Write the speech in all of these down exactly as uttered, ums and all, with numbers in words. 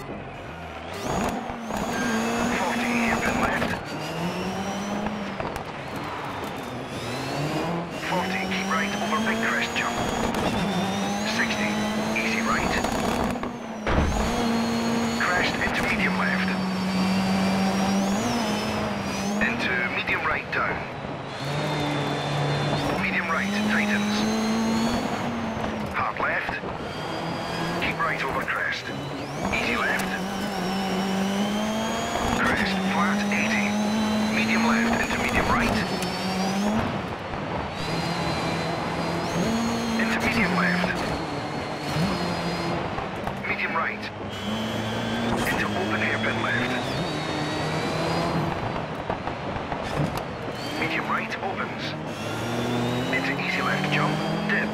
forty, hairpin left. forty, keep right over big crest jump. sixty, easy right. Crest into medium left. Into medium right down. Medium right, tightens. Hard left. Keep right over crest. Easy left. Crest, flat, eighty. Medium left into medium right. Into medium left. Medium right. Into open hairpin left. Medium right opens. Into easy left jump, dip.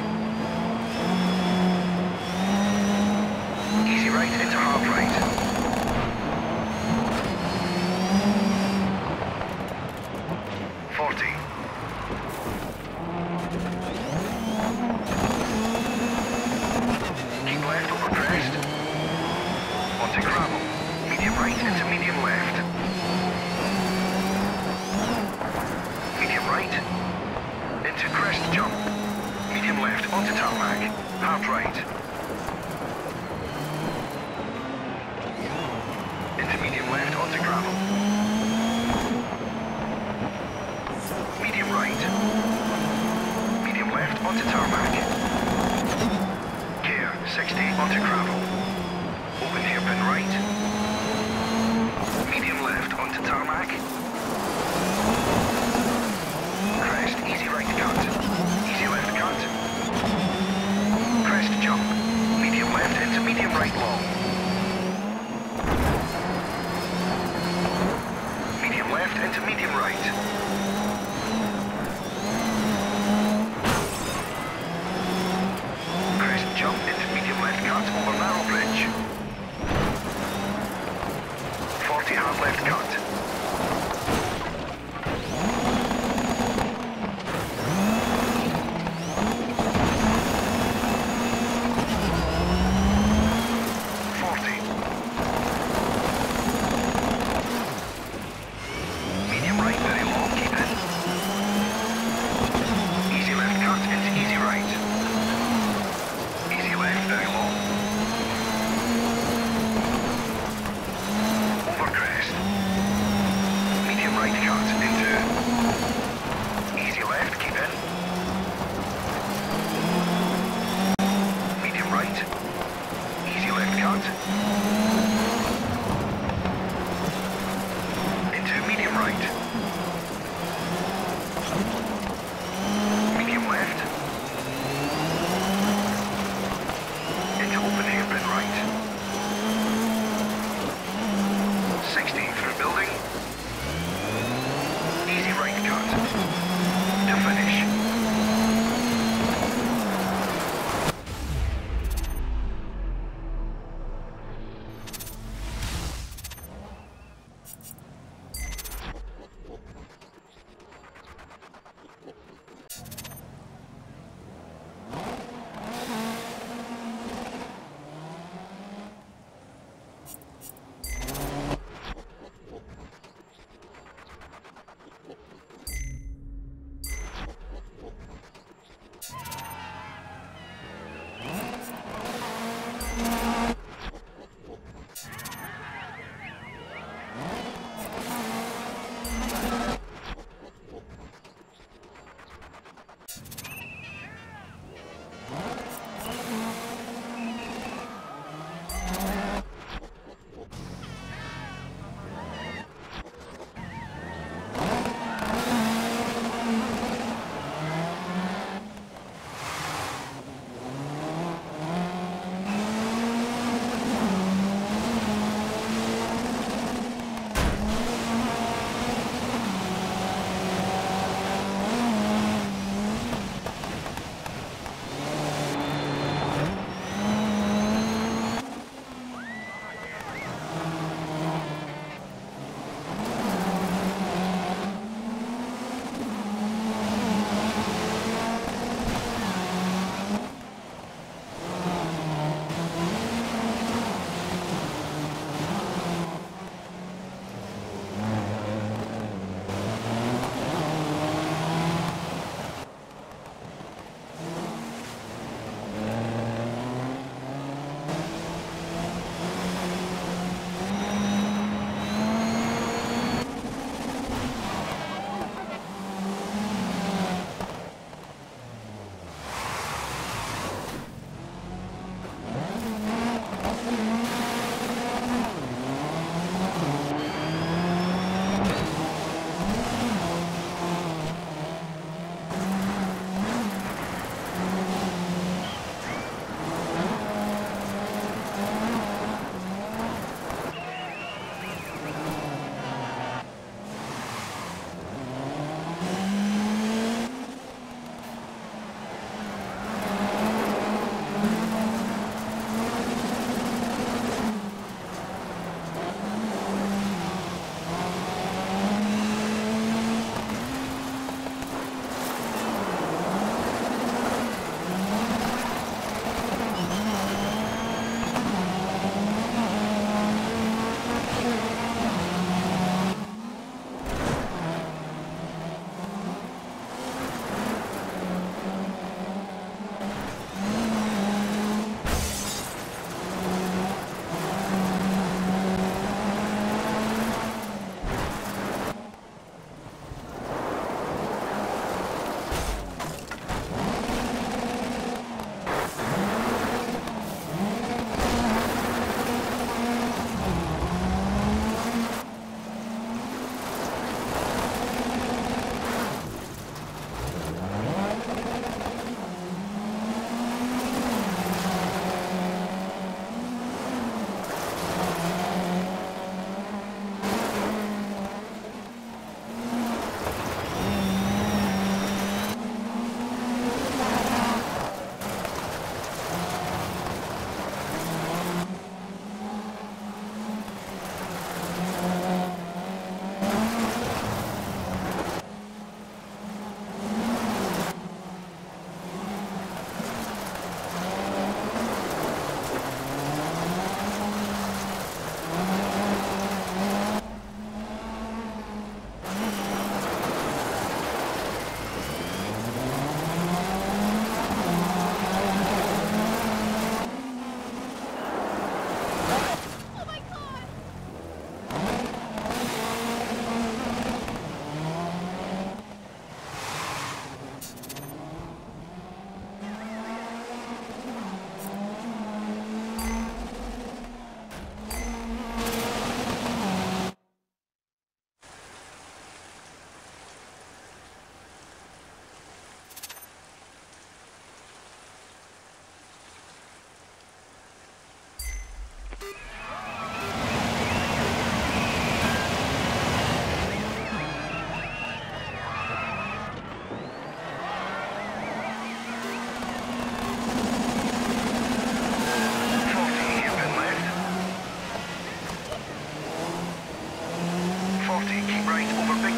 Easy right into hard right. forty. Keep left over crest. Onto gravel. Medium right into medium left. Medium right. Into crest jump. Medium left onto tarmac. Hard right. Into medium left onto gravel. Medium right. Medium left onto tarmac. Gear sixty onto gravel. Open hairpin right. Medium left onto tarmac. Crest easy right cut. Easy left cut. Crest jump. Medium left into medium right long. Medium left into medium right. Crest jump into medium left cut over narrow bridge. forty hard left cut. forty. Medium right very long, keep in. Easy left cut into easy right. Easy left very long. Over crest.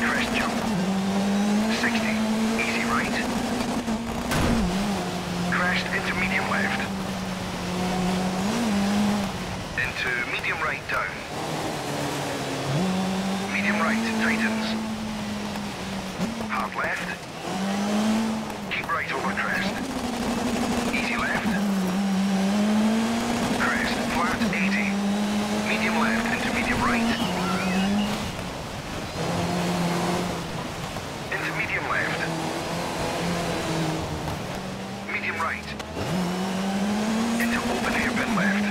crest jump. sixty, easy right. Crest into medium left. Into medium right down. Medium right, tightens. Hard left. Keep right over crest. Easy left. Crest, flat, eighty. Medium left into medium right. Into medium left. Medium right. Into open hairpin left.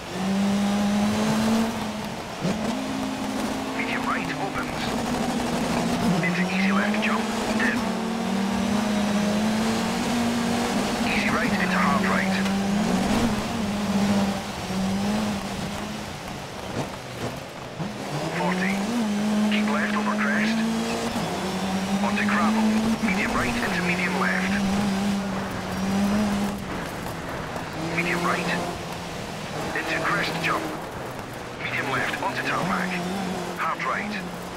Medium right opens. Into easy left jump, dim. Easy right into hard right. forty. Keep left over crest. Onto gravel. Medium right into medium left. Medium right. Into crest jump. Medium left onto tarmac. Hard right.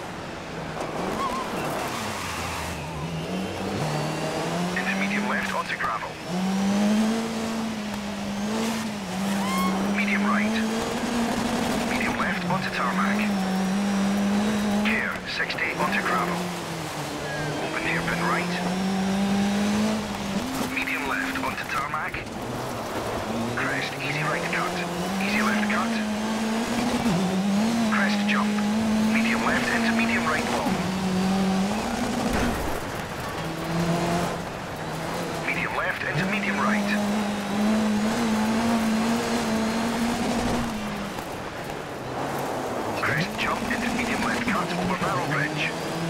Into medium left onto gravel. Medium right. Medium left onto tarmac. Gear sixty onto gravel. Open hairpin right. Medium left onto tarmac. Crest, easy right cut. Easy left cut. Crest jump. Medium left into medium right long. Medium left into medium right. Crest jump into medium left cut over narrow bridge.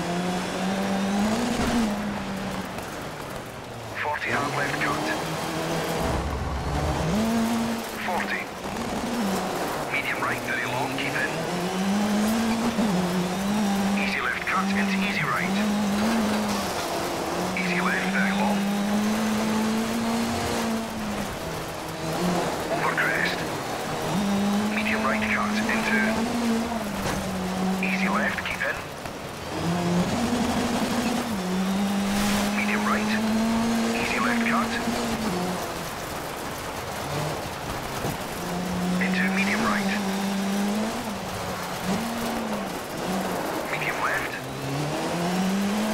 forty hard left cut. forty. Medium right very long, keep in. Easy left cut into easy right. Easy left very long. Over crest. Medium right cut into easy left, keep in. Medium right. Easy left cut. Into medium right. Medium left.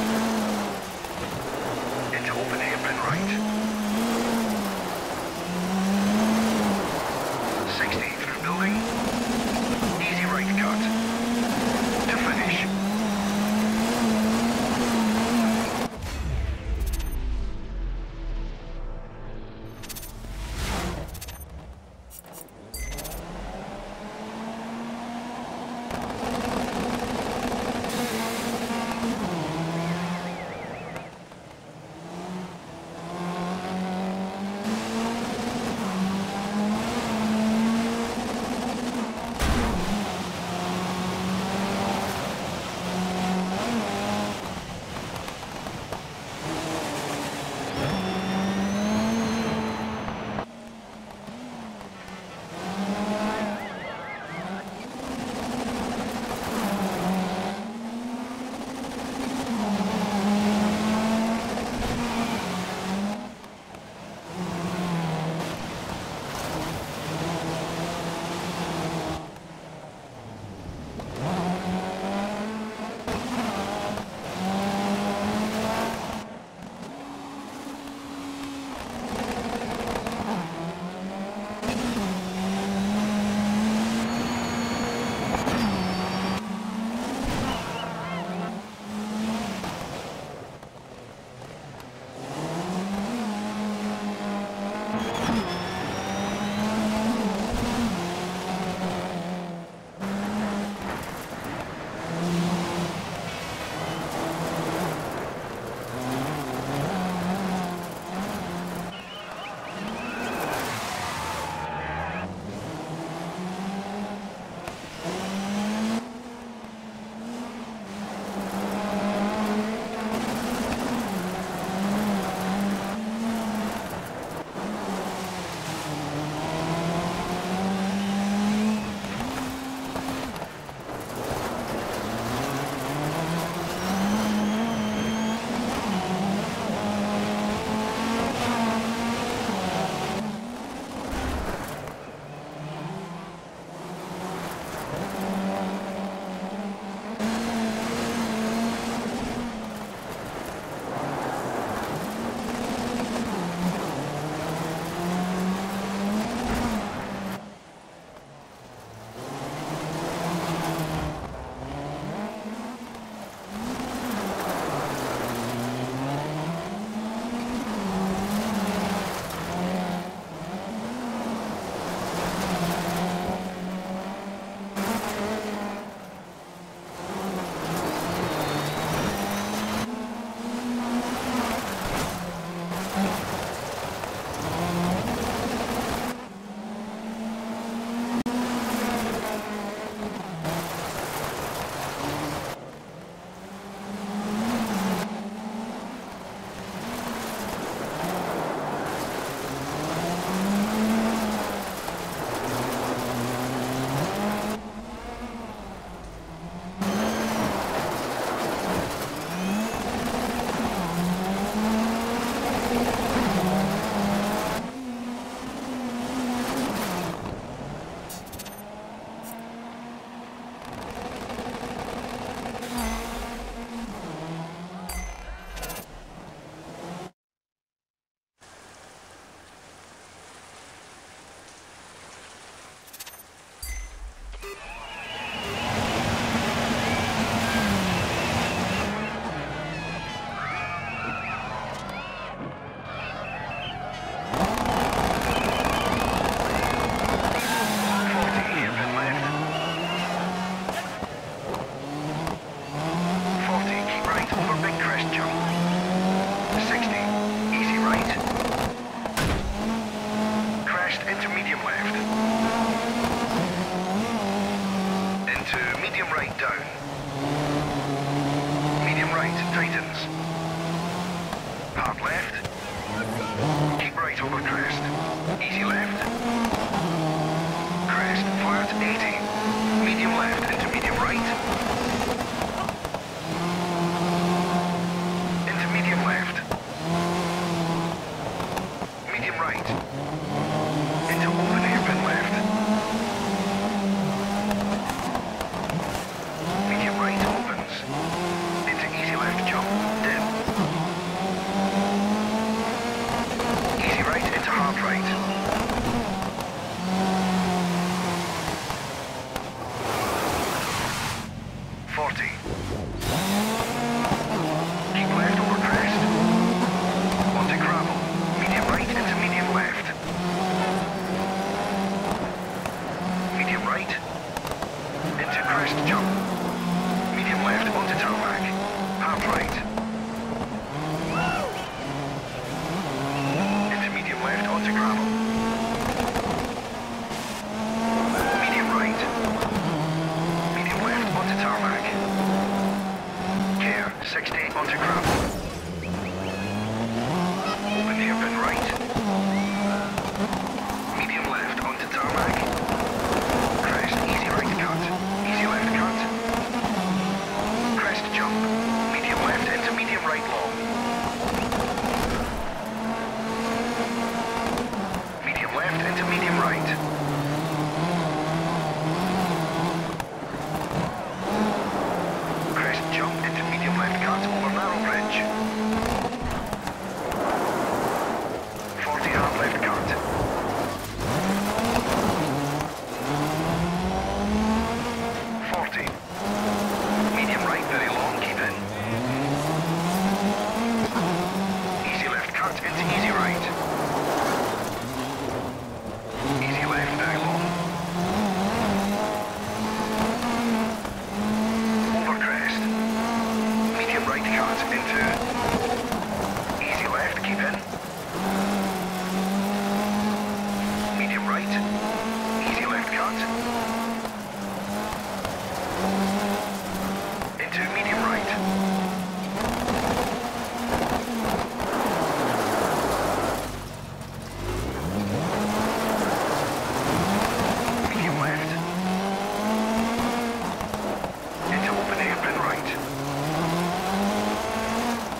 medium right down. Medium right tightens. Hard left. Keep right over crest. Easy left. Crest, flat, eighty. Medium left into medium right. Into medium left. Medium right. Into open hairpin left. Medium right opens. Into easy left jump. Dim. Easy right into hard right. forty. Keep left over crest. Onto gravel. Medium right into medium left. Medium right. Into crest jump. Medium left onto tarmac. Hard right. Into medium left onto gravel. Medium right. Medium left onto tarmac. Care, sixty onto gravel. Open hairpin right. Medium left onto tarmac. Crest, easy right cut. Easy left cut. Crest jump. Medium left into medium right long. Medium left into medium right. Crest jump into medium left cut over narrow bridge. forty hard left cut. forty. Medium right very long, keep in. Easy left cut into easy right. Easy left very long. Over crest. Medium right cut into. Easy left, keep in. Medium right. Easy left cut. Into medium right. Medium left. Into open hairpin right.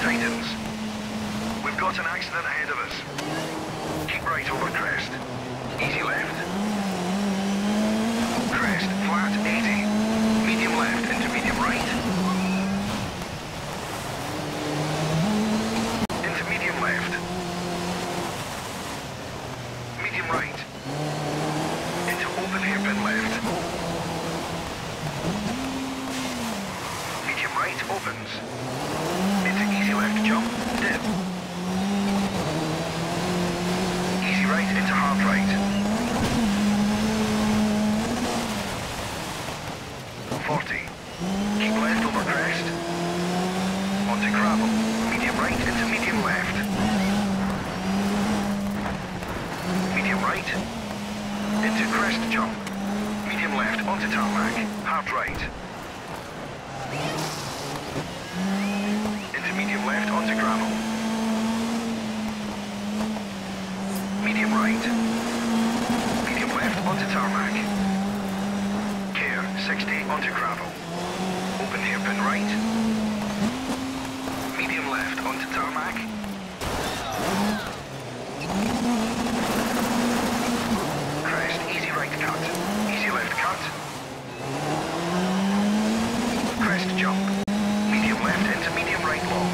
tightens. We've got an accident ahead of us. Keep right over crest. Easy left. Crest, flat, eighty. Medium left into medium right. Into medium left. Medium right. Into open hairpin left. Medium right opens. Into easy left jump, dip. Easy right into hard right. forty. Keep left over crest. Onto gravel. Medium right into medium left. Medium right. Into crest jump. Medium left onto tarmac. Hard right. Into medium left onto gravel. Medium right. Medium left onto tarmac. Care, sixty onto gravel. Open hairpin right. Medium left onto tarmac. Crest, easy right cut. Easy left cut. Crest jump. Medium left into medium right long.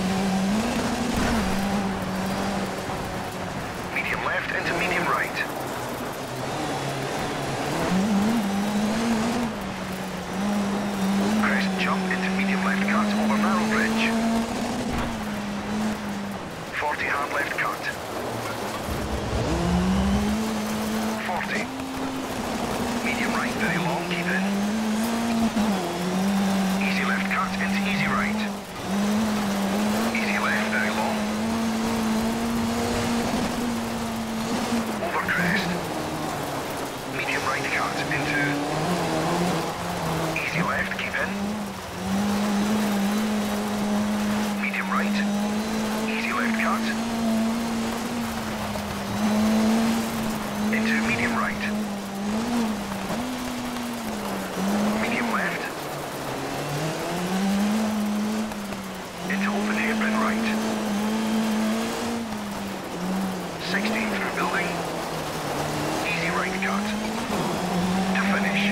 Medium left into medium right. Crest jump into medium left cut over narrow bridge. forty hard left cut. forty. Medium right very long, keep in. Easy left cut into easy right. Easy left very long. Over crest. Medium right cut into easy left, keep in. Medium right. Easy left cut. Into medium right. Medium left. Into open hairpin right. sixty through building. Easy right cut. To finish.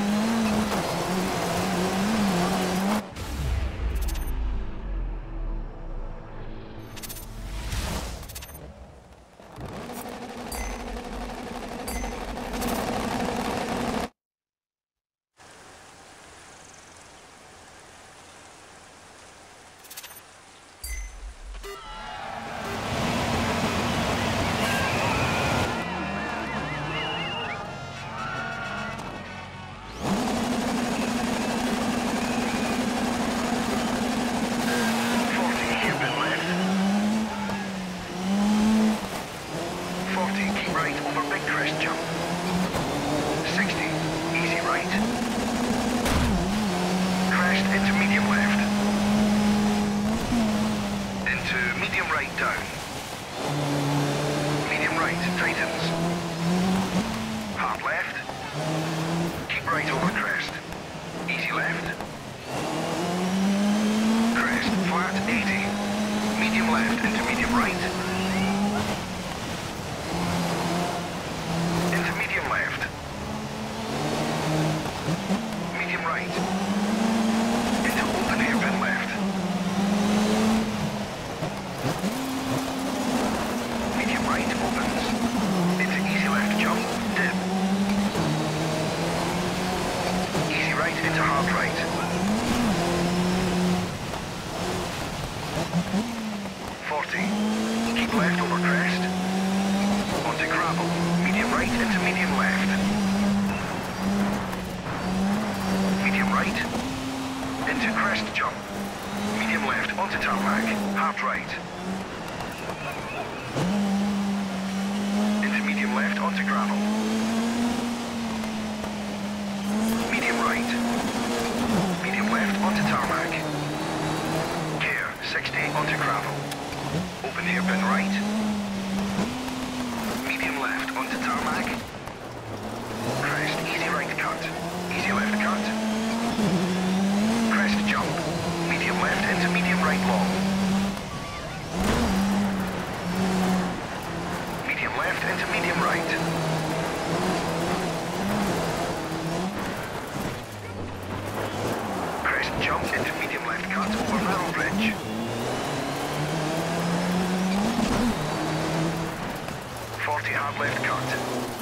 left cut.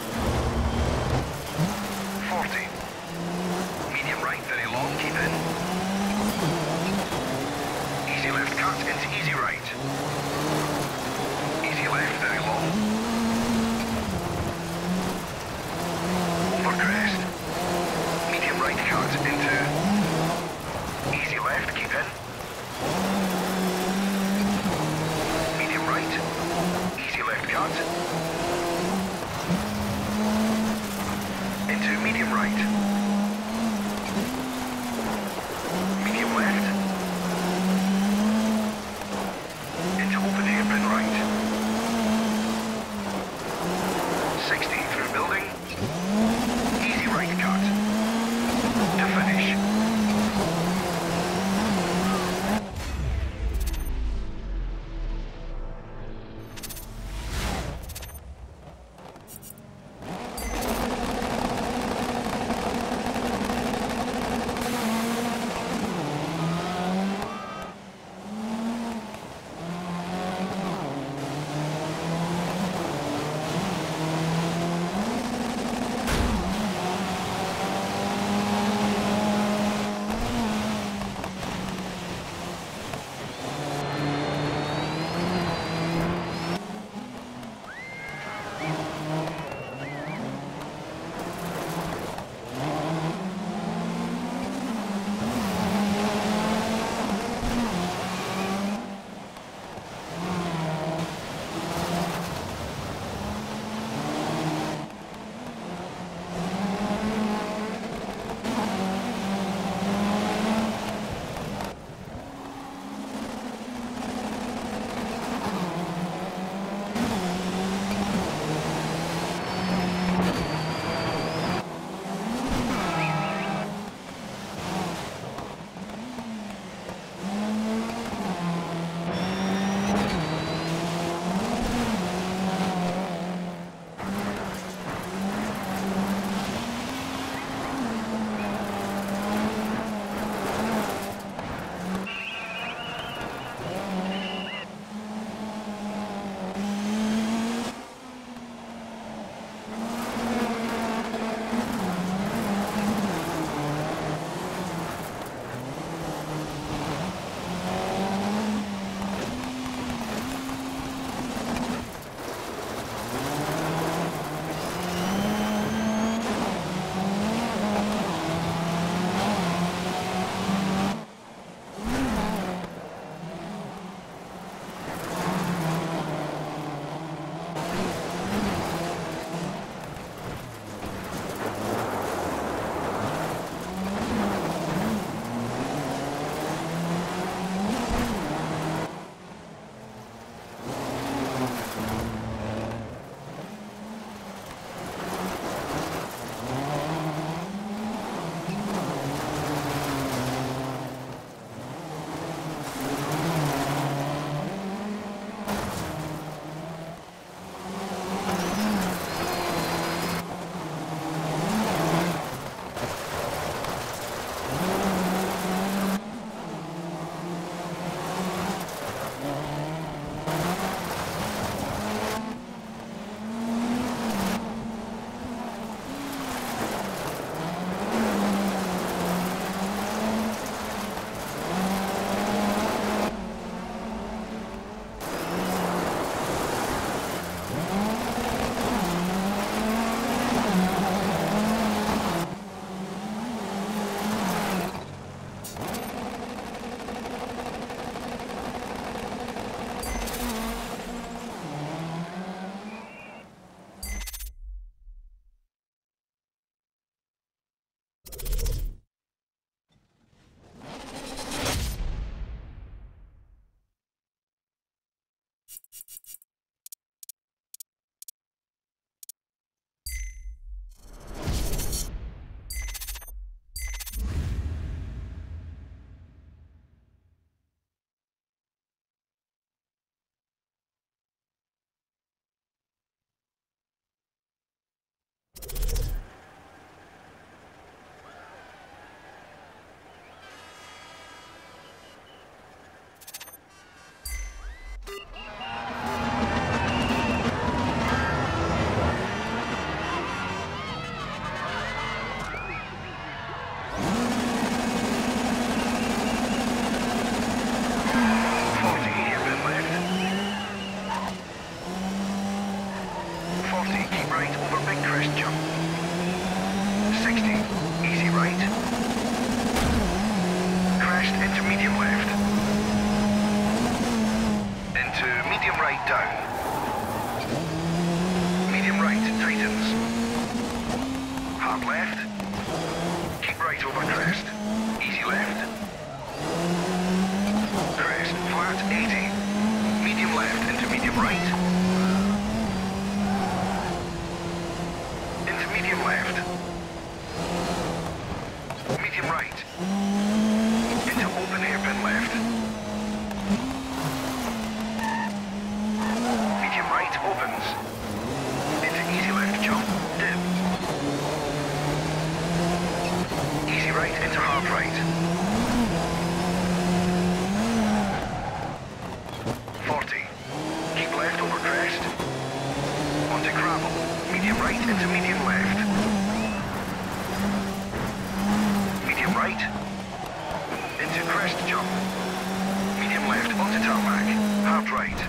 forty. Medium right, very long, keep in. Easy left cut into easy right. Easy left, very long. Over crest. Medium right cut into easy left, keep in. Medium right. Easy left cut. Into medium right. Medium left. Into open sixty. Easy right. Crashed into medium left. Into medium right down. Medium right, tightens. Hard left. Keep right over crest. Easy left. Crest, flat, eighty. Medium left into medium right. Into medium left. Medium right. Into open hairpin left. Medium right opens. Into easy left jump, dip. Easy right into hard right. forty. Keep left over crest. Onto gravel. Medium right into medium left. Medium right. Into crest jump. Medium left onto tarmac. Hard right.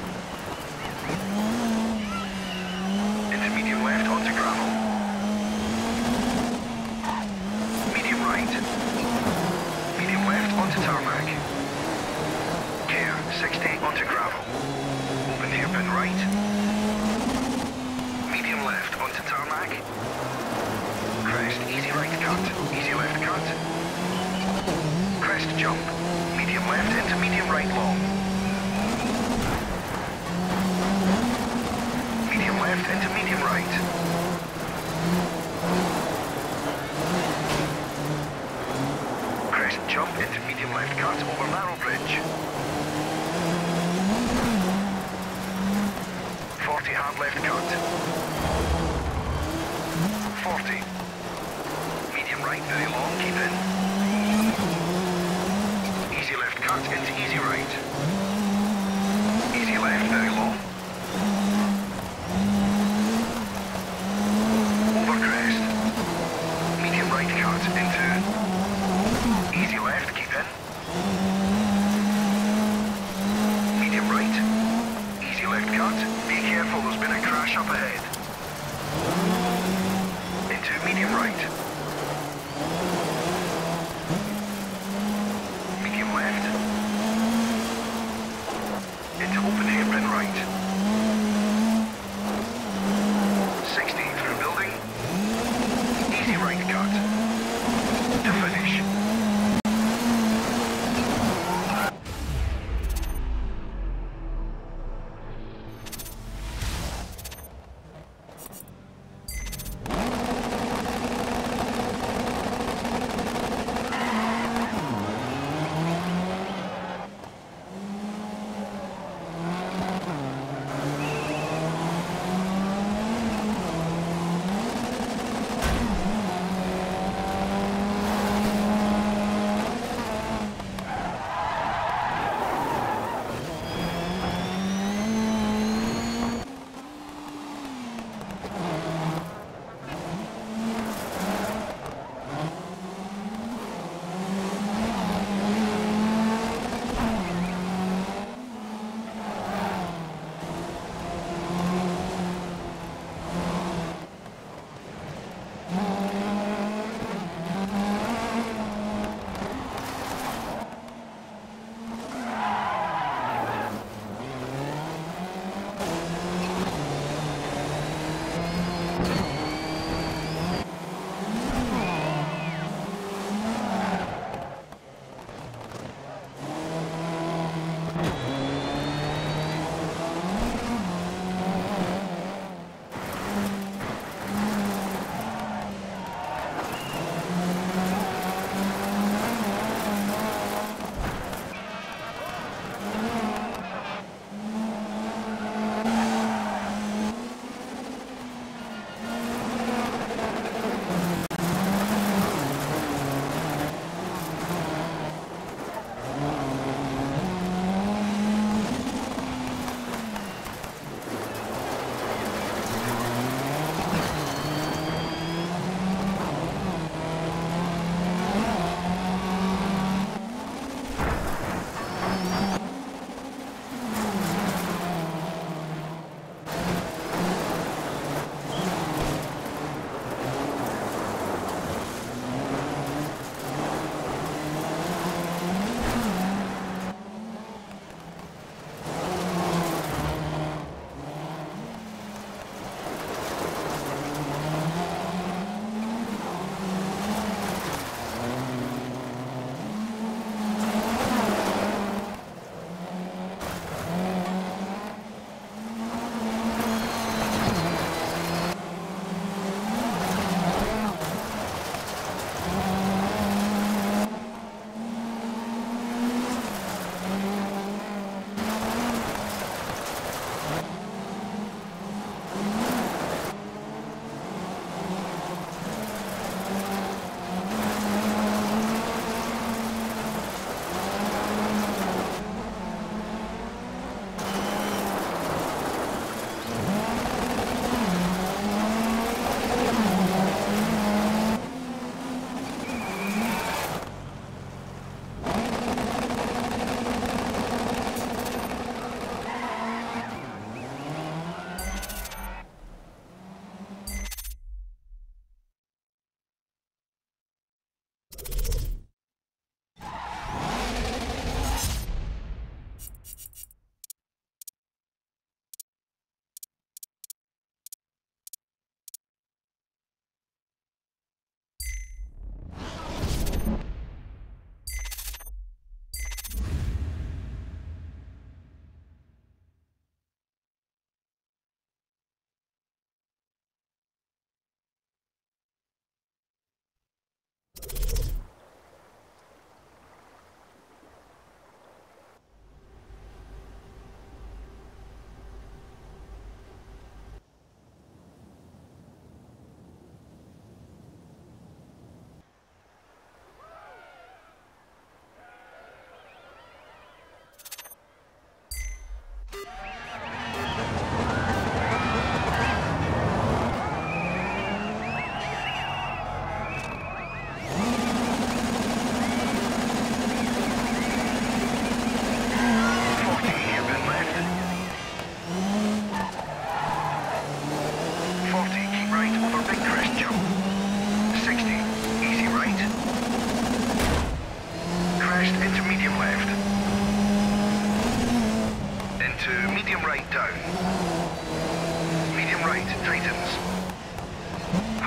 Into medium left onto gravel. Medium right. Medium left onto tarmac. Care, sixty onto gravel. Open hairpin right. Medium left onto tarmac. Crest, easy right cut. Easy left cut. Crest jump. Medium left into medium right long. Medium left into medium right. Crest jump into medium left cut over narrow bridge. forty hard left cut. forty. Medium right very long, keep in. Easy left cut into easy right. Easy left very long. Over crest. Medium right cut into easy left, keep in. Medium right. Easy left cut. Be careful, there's been a crash up ahead. Into medium right. Medium left. Into open hairpin right. sixty through building. Easy right cut. To finish.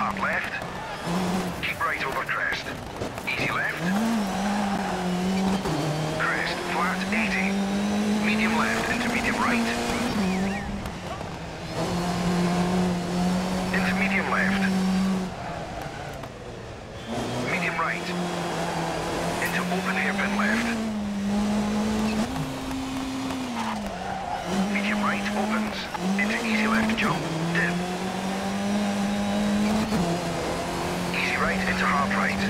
hard left. Keep right over crest. Easy left. Crest, flat, eighty. Medium left into medium right. Into medium left. Medium right. Into open hairpin left. Medium right opens. Into easy left jump. Dim. Easy right into hard right.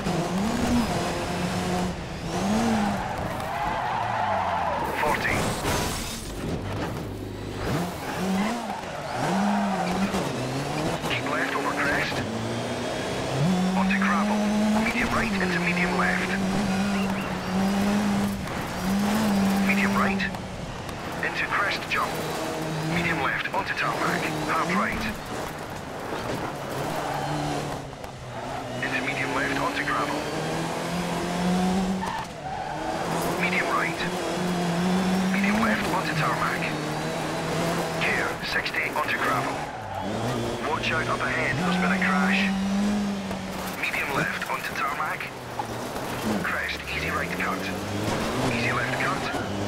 forty. Keep left over crest. Onto gravel. Medium right into medium left. Medium right. Into crest jump. Medium left onto tarmac. Hard right. Into medium left onto gravel. Medium right. Medium left onto tarmac. Gear sixty onto gravel. Watch out up ahead, there's been a crash. Medium left onto tarmac. Crest, easy right cut. Easy left cut.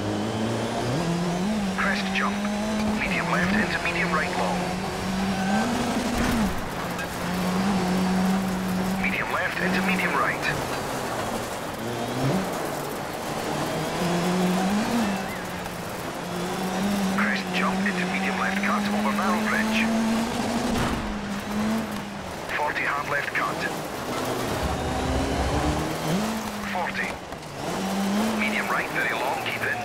Crest jump. Medium left into medium right long. Medium left into medium right. Crest jump into medium left cut over narrow bridge. forty hard left cut. forty. Medium right very long, keep in.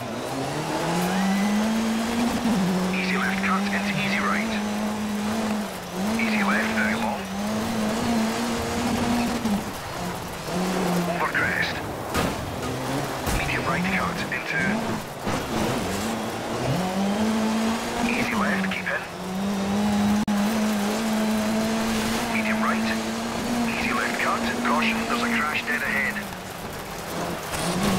Easy left cut into easy right. Easy left very long. Over crest. Medium right cut into. Easy left, keep in. Medium right. Easy left cut. Caution, there's a crash dead ahead.